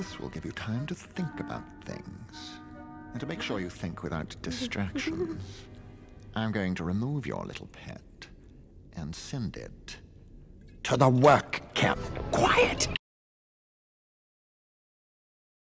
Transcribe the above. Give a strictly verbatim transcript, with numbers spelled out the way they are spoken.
This will give you time to think about things. And to make sure you think without distractions, I'm going to remove your little pet and send it to the work camp. Quiet!